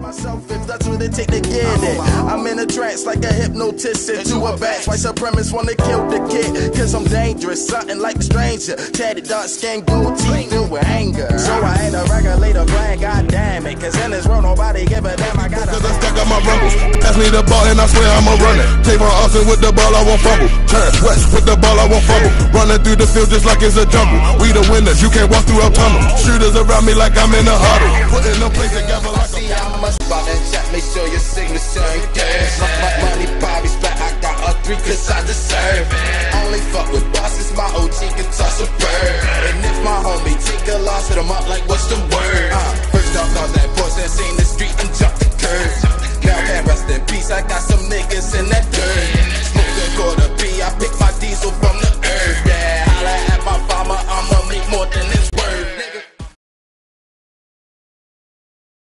myself if that's what it take to get it. I'm in a trance like a hypnotist into a batch. White supremacists wanna kill the kid, cause I'm dangerous, something like a stranger. Tatted dark skin, gold teeth filled with anger. So I ain't a regulator brand, god damn it. Cause in this world nobody give a damn, I got cause I stack up my rumbles. Pass me the ball and I swear I'ma run it. Take my Austin with the ball, I won't fumble. Turn west with the ball, I won't fumble. Running through the field just like it's a jungle. We the winners, you can't walk through our tunnel. Shooters around me like I'm in a huddle. Putting them place together like see how much about that chat, make sure your signature ain't cash. My money, Bobby's back, I got a 3 cause I deserve it. Only fuck with bosses, my OG can toss a bird. And if my homie take a loss, hit him up like what's the word? First off, off that porch and seen the street and